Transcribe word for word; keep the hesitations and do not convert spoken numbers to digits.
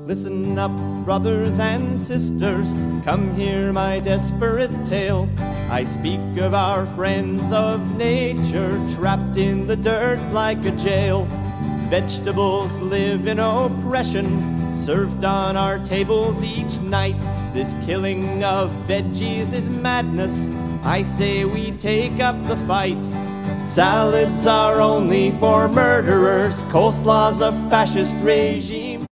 Listen up, brothers and sisters, come hear my desperate tale. I speak of our friends of nature, trapped in the dirt like a jail. Vegetables live in oppression, served on our tables each night. This killing of veggies is madness, I say we take up the fight. Salads are only for murderers, coleslaw's a fascist regime.